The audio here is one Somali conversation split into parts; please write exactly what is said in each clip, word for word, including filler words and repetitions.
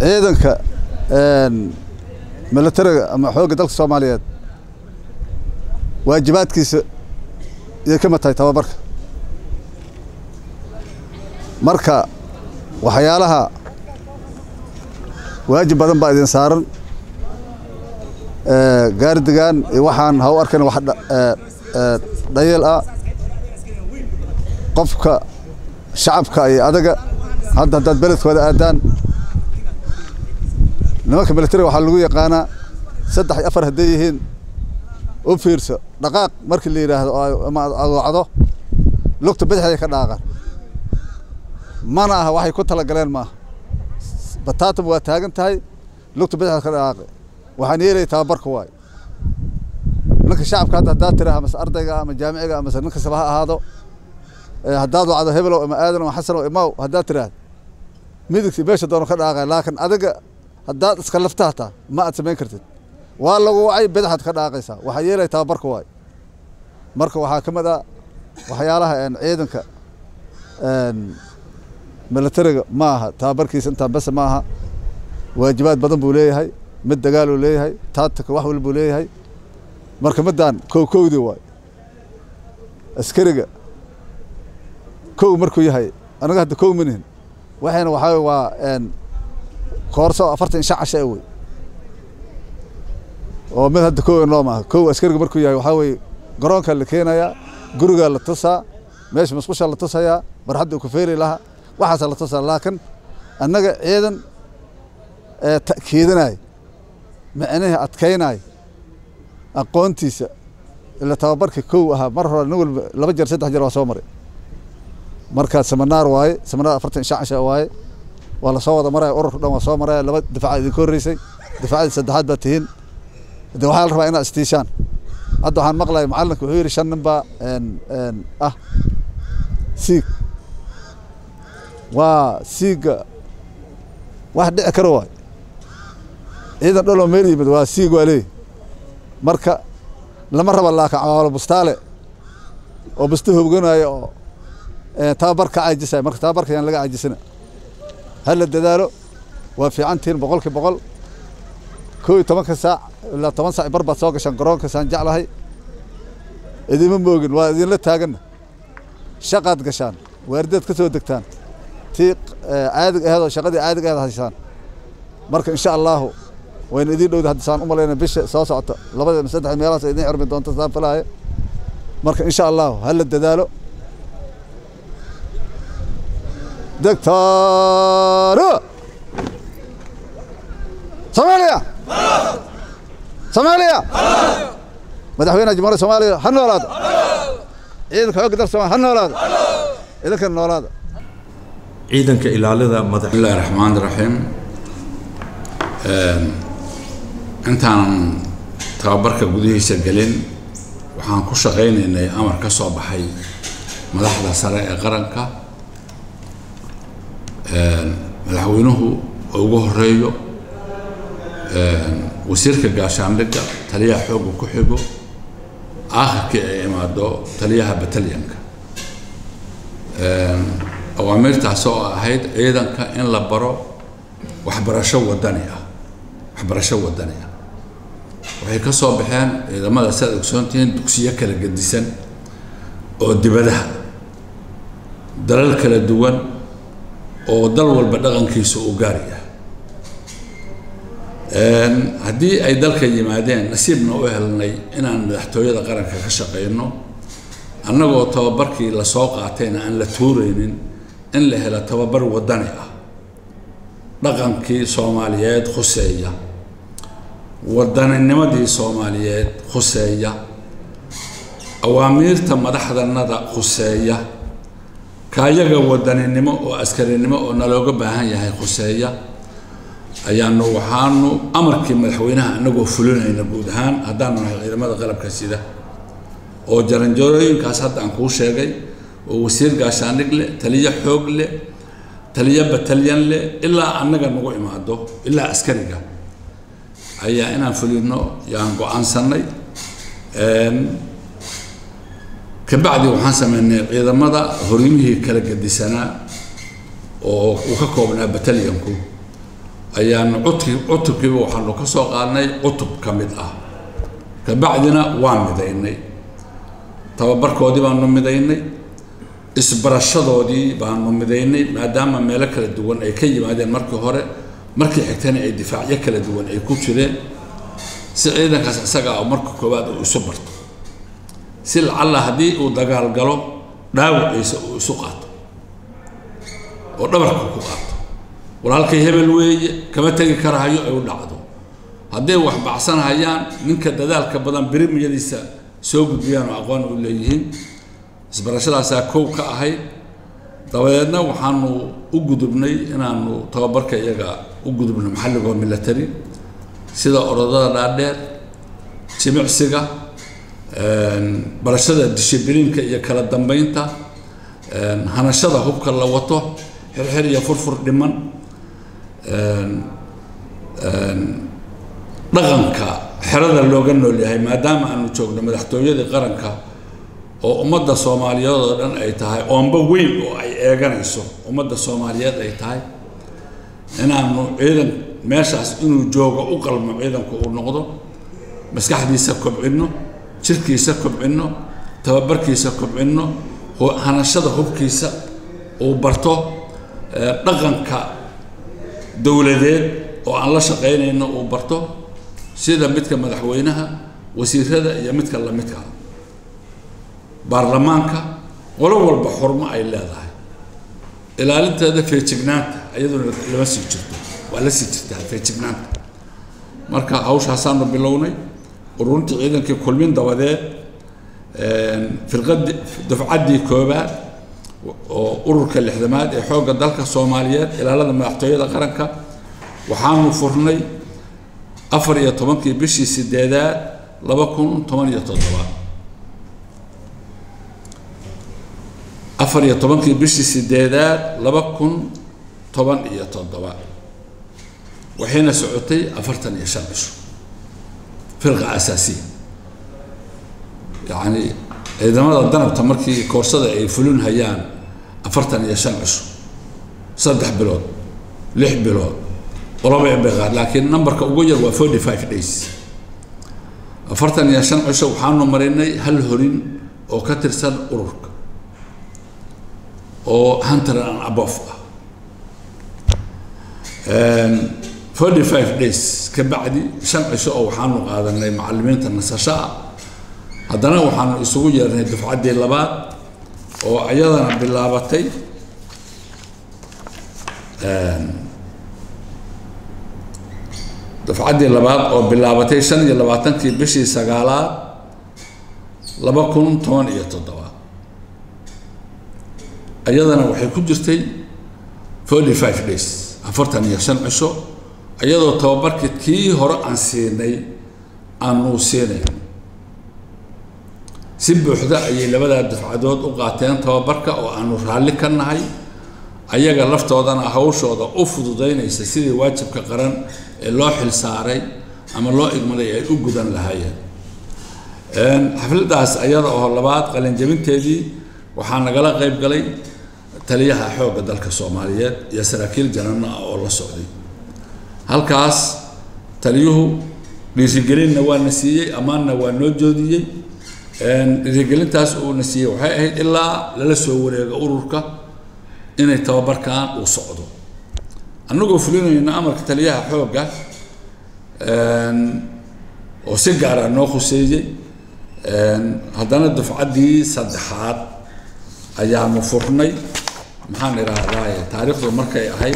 ciidanka militariga ama xoogga dalka Soomaaliyeed waajibaadkiisa iyo kama tahay tababarka marka waxyaalaha waajib badan baa idin saaran ee gaardigan waxaan haw arkana wax dhayal ah qofka shacabka ay adaga hadda dad beledkooda aadaan nimanka militariga waxa lagu yaqaanaa saddex iyo afar haday yihiin oo fiirso dhaqaaq markii la yiraahdo ama wacdo lugta bidixda ka dhaaqan mana aha waxay ku tala galeen ma bataatum waa taagan tahay lugta bidixda ka dhaaqay waxaan yeelay tababarka waay ninka shacabka hadda hadaa tiraha mas ardayga ama jaamiciga ama ninka sabaha ahaado hadaad wacdo hebel ama aadan ama xasan oo imaaw hadaa tiraahdo midigti beesha doono ka dhaaqay laakiin adiga hadaad iska laftaata ma aad sameyn kartid waa lagu wacay bidixad ka dhaaqaysa waxa yeelay tababarka waay marka waxa kamid ah waxyaalaha aan ciidanka aan militariga ma aha tababarkiisa inta bas ma aha waajibaad badan buu leeyahay mid dagaal uu leeyahay taadka wax walba uu leeyahay marka madaan koow koowdi waay askariga koow markuu yahay anaga hadda koow mineen waxayna waxa waa aan koorso afartan shacasha way oo mid hadda koow noo ma koow askariga markuu yahay waxa way garoonka la keenaya guriga la tusaa meesha masqusha la tusaya barxadda ku feeri laha waxaas la tusaa laakiin annaga ciidan ee ta'kiidinay macnaheedu adkaynay aqoontiisa ila tababarka koow aha mar hore nin walba laba jeer saddex jeer waa soo maray marka seminar waay seminar afartan shacasha waay wala soo wada maray urur dhan waa soo maray laba difaac idin koreysay difaacada saddexaad baa tihiin de waxa la rabaa inaad istiishaan hadda waxaan maqlay macallinka wuxuu yiri shan nin baa een een ah siig waa siiga wax dhici karo waay ciidan dholo meel yimid waa siig waa leey marka lama raba laakiin caawalo bustaale oo bustu hubganayo oo tababarka caajisay marka tababarka yaan laga caajisana hal dadaalo waa fiicantiin boqolkiiba boqol koow iyo toban saac ilaa toban saac barbaad soo gashan garoonka saan jeclahay idima moogin waa idin la taagan shaqaad gashaan waardeed ka soo degtaan tii caadiga ahayd oo shaqadii caadiga ahayd haysaan marka insha Allah وين إذا لو هذا سان أمر لنا بيش ساس عط لبعض المسدح الميراث إذا يعرف دون تصاب فلاهي مرك إن شاء الله هل الدلالو دكتور سوماليا سوماليا مدحوينا جمهورية سوماليا هنولاد إذا كان يقدر سوماليا هنولاد إذا كان نولاد عيدا كإلالة مدح بسم الله الرحمن الرحيم intaan tababarka gudihiisa galin waxaan ku shaqeynaynay amar ka soo baxay madaxda sare ee qaranka ee madaxweynuhu ugu horeeyo ee wasiirka gaashaandhigga taliyaha xoogga ku xigo aakhirka ay imaado taliyaha batalyanka ee awaamirtaas oo ahayd ciidanka in la baro waxbarasho wadani ah waxbarasho wadani ah waxay ka soo baxeen ciidamada sida ogsoontiin dugsiyo kala gedisan oo dibadaha dalal kala duwan oo dal walba dhaqankiisa u gaar yahay een hadii ay dalka yimaadeen nasiibna u helnay inaan madaxtooyada qaranka ka shaqeyno annagoo tababarkii la soo qaatayna aan la tuureynin in la helo tababar wadani ah dhaqankii Soomaaliyeed khuseeya wadannimada Soomaaliyeed khuseeya awaamirta madaxdanada khuseeya kaayaga wadannimo oo askarinimo oo nalooga baahan yahay khuseeya ayaanu waxaanu amarkii madaxweynaha anagoo fulinayna guud ahaan hadaan nahay ciidamada qalabka sida oo jaranjarooyinkaas hadda aan ku sheegay oo wasiir gaashaandhig leh taliye xoog leh taliye batalyan leh ilaa annaga nagu imaado ilaa askariga ayaa inaan fulino yaan go'aansanay een kabacdi waxaan sameynay ciidamada horimihii kala gedisanaa oo uu ka koobnaa batalyanku ayaan cutub cutubkiiba waxaanu ka soo qaadnay cutub ka mid ah kabacdina waan midaynay tababarkoodii baanu midaynay isbarashadoodii baanu midaynay maadaama meelo kala duwan ay ka yimaadeen markii hore markii xigtana ay difaacyo kala duwan ay ku jireen si ciidankaas isaga ah marka koowaad uu isu barto si lacalla haddii uu dagaal galo dhaawaciisa uu isu qaato oo dhabarka ku qaato walaalkay hebel weeye kama tegi karahayo ay u dhacdo hadday wax baxsanayaan ninka dadaalka badan birimiyadiisa soo gudbiyaan oo aqoon u leeyihiin isbarashadaasaa kow ka ahayd dabadeedna waxaanu u gudubnay inaanu tababarka iyaga u gudubno maxalligoo military sida orodada dhaadheer jimicsiga barashada dishibiliinka iyo kala dambeynta hanashada hubka la wato xirxir iyo furfur dhiman dhaqanka xerada looga nool yahay maadaama aanu joogno madaxtooyadii qaranka oo ummadda Soomaaliyeed oo dhan ay tahay oonba weyn oo ay eeganayso ummadda Soomaaliyeed ay tahay inaanu ciidan meeshaas inuu joogo u qalmo ciidanku uu noqdo maskaxdiisa kobcino jirkiisa kobcino tababarkiisa kobcino hanashada hubkiisa uu barto dhaqanka dawladeed oo aan la shaqeynayno uu barto sida midka madaxweynaha wasiirada iyo midka la midka baarlamaanka wala walba xurmo ay leedahay ilaalinteeda feejignaanta iyaduna lama sii jirto waa la sii jirtaa feejignaanta marka hawshaasaan bilownay uruntii ciidankii kulmin dabadeed firqad dafcadii koobaad oo ururka lixdamaad ee xoogga dalka Soomaaliyeed ilaalada madaxtooyada qaranka waxaanu furnay afar iyo tobankii bishii sideedaad laba kun toban iyo toddoba afar iyo tobankii bishii sideedaad laba kun toban iyo toddoba waxayna socotay afartan iyo shan cisho firqa asaasiya yani ciidamada danabta markii koorsada ay fulin hayaan afartan iyo shan cisho saddex bilood lix bilood ولما يبغى لكن نمبر كوجر و forty-five days أفرتن يا شن عشوا وحنا مرينا هل هرين أو كتر سن أورك أو هنتر عن أبوف forty-five days كبعدي شن عشوا وحنا قاعدين معلمين النساشة هذانا وحنا يسوي جرنا دفعة دي لبات أو أيضا باللابتي دفعدي لبعض أو باللابتي سنة لبعضن كي بشي سجالات لبكون ثمان يتضوا أيضا وحي كجستي forty-five days أفرتني يسن عشو أيضا توبرك كي هراء عن سيني عنو سيني سب وحدة أي لبدا دفعدود وقاتين توبرك أو عنو رالي كنهاي ayaga laftoodan hawshooda u fududeynaysa sidii waajibka qaran ee loo xil saaray ama loo igmaday ay u gudan lahaayeen een xafladaas ayada oo labaad qalin jabinteedii waxaa nagala qayb galay taliyaha xoogga dalka Soomaaliyeed iyo saraakiil janana oo la socday halkaas taliyuhu dhiirigelinna waa nasiiyay amaanna waa noo joodiyay een dhiirigelintaas uu nasiiyay waxay ahayd ilaa lala soo wareego ururka inay tababarkaan uu socdo annagoo fulinayna amarka taliyaha xoogga een oo si gaar ah noo khuseeyay een haddana dufcadii saddexaad ayaanu furnay maxaan iraahdaa taariikhdu markay ahayd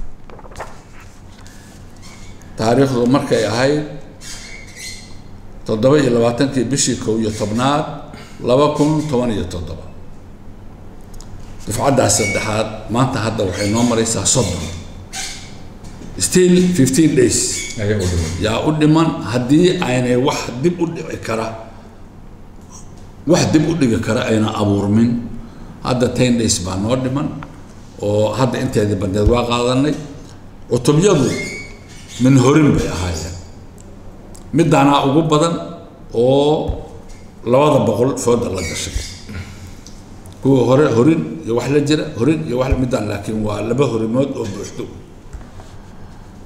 taariikhdu markay ahayd toddoba iyo labaatankii bishii kow iyo tobnaad laba kun toban iyo toddoba dufcadaas saddexaad maanta hadda waxay noo maraysaa soddon still fifteen days yaa u dhiman haddii aynay wax dib u dhici kara wax dib u dhigi kara ayna abuurmin hadda ten days baa noo dhiman oo hadda inteedii bandeed waa qaadanay cutubyadu min horin bay ahaayeen midaanaa ugu badan oo labada boqol fooda la gashay kuwa hore horin iyo wax la jira horin iyo wax midaan laakiin waa laba horimood oo buuxdo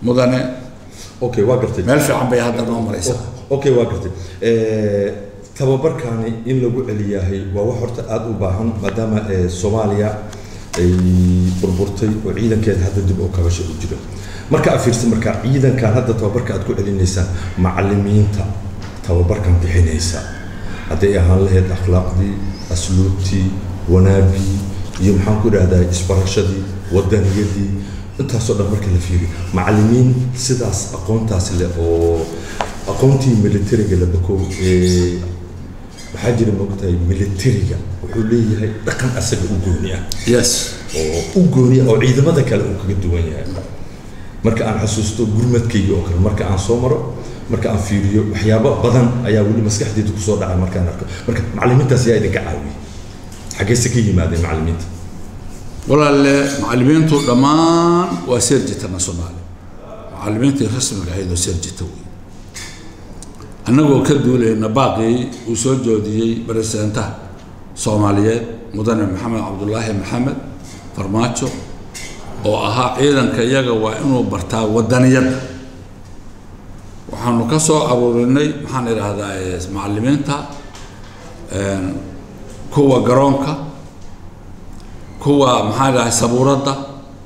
mudane okay waa gartay meel fiican bay hadda noo maraysaa okay waa gartay ee tababarkaani in lagu celiyahay waa wax horta aad u baahan maadaama Soomaaliya ay burburtay oo ciidankeeda hadda dib u kabasho u jiro marka afiirsan marka ciidanka hadda tababarka aad ku celinaysaa macallimiinta tababarkan bixinaysa haday ahaan lahayd akhlaaqdii asluubtii wanaagii iyo maxaan ku raahdaa isbarashadii wadaniyadii intaasoo dhan marka la fiiriyo macallimiin sidaas aqoontaas leh oo aqoontii militariga la bako ee waxaa jira moogtahay militariga wuxuu leeyahay dhaqan asaga u gooni ah yes oo u gooni ah oo ciidamada kale uu kaga duwan yahay marka aan xasuusto gurmadkayga oo kale marka aan soo maro marka aan fiiriyo waxyaabo badan ayaa weli maskaxdeedu ku soo dhacay markaan arko marka macallimiintaas yaa idinka caawiyay xageese ka yimaadeen macallimiinta walaalle macallimiintu dhammaan waa serjitana Soomaali macallimiintii rasmiga ahayd oo serjita wey annagoo ka duulayna baaqii uu soo joodiyey presidentaha Soomaaliyeed mudane Maxamed Cabdullaahi Maxamed Farmaajo oo ahaa ciidanka iyaga waa inuu bartaa wadaniyada waxaanu ka soo aruurinay maxaan iraahdaa macallimiinta een kuwa garoonka kuwa maxaa iraahdaa sabuurada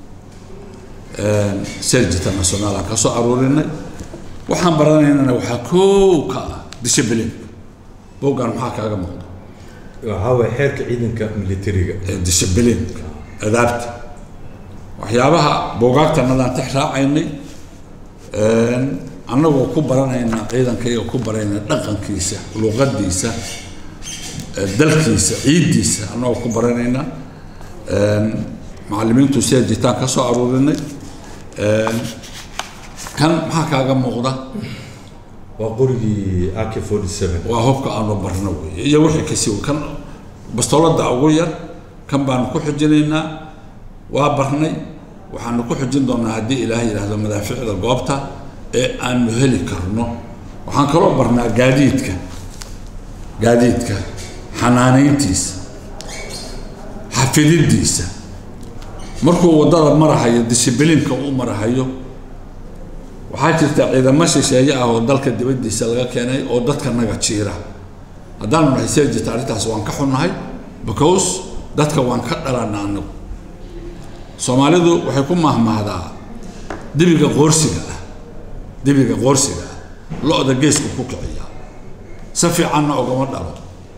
een serjitana Soomaaliya ka soo aruurinay waxaan baranaynaa waxa koow ka discipline boogan maxaa kaaga muuqda waxa way xeerka ciidanka militariga discipline adaabta waxyaabaha boogaagta nadaan tixraacaynay een annagoo ku baranayna ciidanka iyo ku baranayna dhaqankiisa luqadiisa dalkiisa ciidiisa annagoo ku baranayna een macallimiintu serjitaan ka soo aruurinay een kan maxaa kaaga muuqda waa qorigii A K forty-seven waa hubka aanu barno weeye iyo wixii ka sii kan bastoolada ugu yar kan baan ku xijinaynaa waa barnay waxaanu ku xijin doonaa haddii Ilaahay yiraahdo madaaficda goobta ee aanu heli karno waxaan kaloo barnaa gaadiidka gaadiidka xanaanayntiisa xafididiisa markuu wadada marahayo disciplineka uu marahayo waxaa jirta ciidamo shisheeye ah oo dalka dibadiisa laga keenay oo dadka naga jiira haddaan nahay serjita arrintaas waan ka xunnahay because dadka waan ka dhalanaa anagu Soomaalidu waxay ku mahmahdaa dibiga qoorsiga ah dibiga qoorsiga ah lo'da geesku ku kiciya si fiicanna ogama dhalo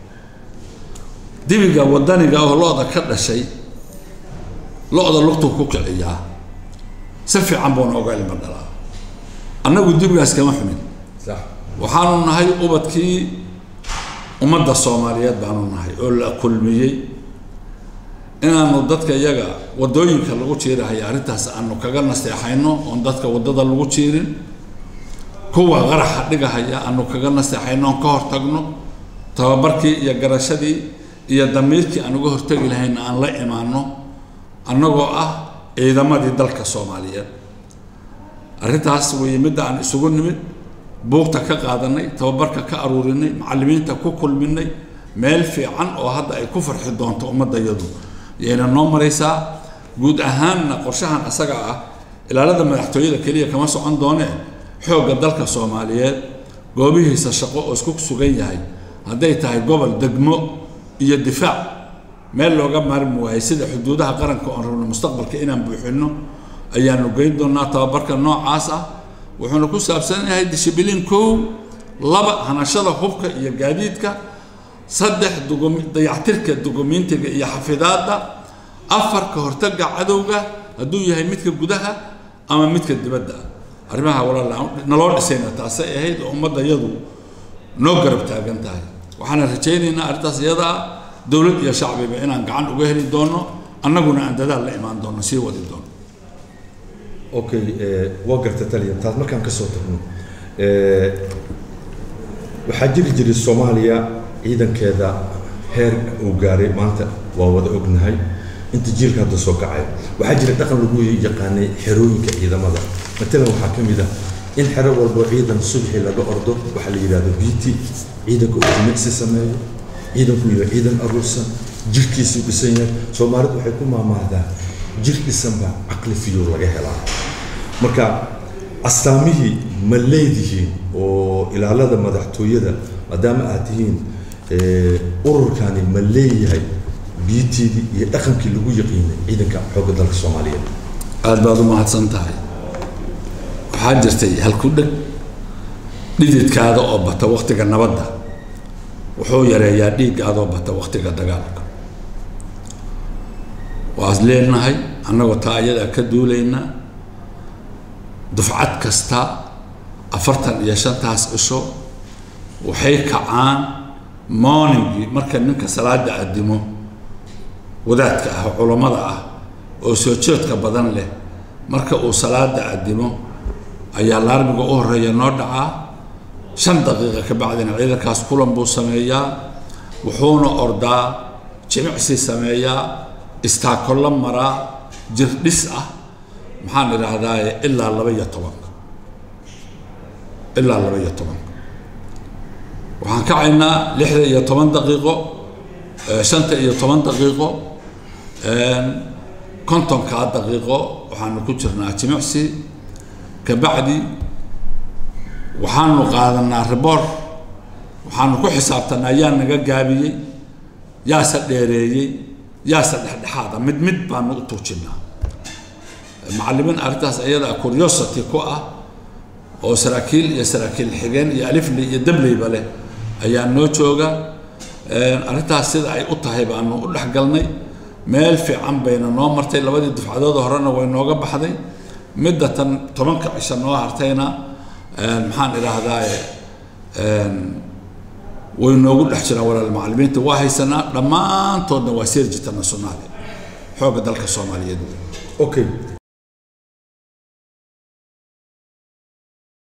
dibiga wadaniga oo lo'da ka dhashay lo'da lugtu ku kiciya si fiican buu oga ilma dhalaa annagu dibigaas kama xumin sax waxaanu nahay ubadkii ummadda Soomaaliyeed baanu nahay oo la kulmiyay inaanu dadka iyaga wadooyinka lagu jiirahay arrintaas aanu kaga nasteexayno oo dadka wadada lagu jiirin kuwa qaraxa dhigahaya aanu kaga nasteexayno ka hortagno tababarkii iyo garashadii iyo damiirkii aan uga hortagi lahayn aan la imaano annagoo ah ciidamadii dalka Soomaaliyeed arrintaas way midda aan isugu nimid buugta ka qaadanay tababarka ka aruurinay macallimiinta ku kulminay meel fiican oo hadda ay ku farxi doonto ummadayadu yeena noo maraysaa guud ahaanna qorshahan asaga ah ilaalada madaxtooyada kaliya kama socon doone xoogga dalka Soomaaliyeed goobihiisa shaqo oo isku sugan yahay haday tahay gobol degmo iyo difaac meel looga maarmi waayay sida xuduudaha qaranka oo rabno mustaqbalka inaan buuxino ayaanu geyn doonaa tababarka noocaas ah wuxuuna ku saabsan yahay discipline koow laba hanashada hubka iyo gaadiidka saddex dayactirka dukumentiga iyo xafidaadda afar ka hortagga cadowga hadduu yahay midka gudaha ama midka dibadda arrimaha walaalaha naloo dhisayna taasay ahayd ummadda iyadu noo garab taagan tahay waxaan rajaynaynaa arrintaas iyada dawlad iyo shacbiba inaan gacan uga heli doono annaguna aan dadaal la imaan doono sii wadi doono okay waa garta taliya taas markaan ka soo tagno ee waxaa jiri jiray Soomaaliya ciidankeeda heer uu gaaray maanta waa wada ognahay inta jiilka hadda soo kacay waxaa jira dhaqan lagu yaqaanay xerooyinka ciidamada مثلا waxaa kamid ah in xero walba ciidan subaxi laga ordo waxa la yiraahdo B T ciidanku uu jimicsi sameeyo ciidanku iyo ciidan aruursan jirkiisu dhisan yahay Soomaalidu waxay ku maamaadaa jirkiisan ba aqli fiyo laga helaa marka astaamihii ma leedihiin oo ilaalada madaxtooyada maadaama aad tihiin ururkani ma leeyahay biitidii iyo dhaqankii lagu yaqiinay ciidanka xoogga dalka Soomaaliyeed aad baad u mahadsan tahay waxaa jirtay hal ku dhig dhididkaada oo bata waqtiga nabadda wuxuu yareeyaa dhiiggaada oo bata waqtiga dagaalka waas leenahay annagoo taa iyada ka duulayna dufcad kasta afartan iyo shantaas cisho waxay kacaan morningi marka ninka salaada aadimo wadaadka ah culimada ah oo soo jeedka badan leh marka uu salaada aadimo ayaa laarmiga u horeeya noo dhacaa shan daqiiqo ka bacdina ciidankaas kulan buu sameeyaa wuxuuna ordaa jimicsi sameeyaa istaakolla maraa jir dhis ah maxaan idhaahdaa ilaa laba iyo tobanka ilaa laba iyo tobanka waxaan kacaynaa lixda iyo toban daqiiqo shanta iyo toban daqiiqo kontonkaa daqiiqo waxaanu ku jirnaa jimicsi kabacdi waxaanu qaadanaa riboor waxaanu ku xisaabtanaa yaa naga gaabiyey yaase dheereeyey yaase dhexdhexaada mid mid baanu u tuujinaa macallimiin arrintaas iyada curiosity ku ah oo saraakiil iyo saraakiil xigeen iyo alifli iyo dableyba leh ayaa noo jooga arrintaas sida ay u tahay baanu u dhexgalnay meel fiican bayna noo martay labadii dufcadood horena way nooga baxday midda tan tobanka cisho noo hartayna maxaan idhaahdaa way noogu dhex jiraan walaal macallimiinta waa haysanaa dhammaantoodna waa seerjita nationaale xoogga dalka Soomaaliyeed okay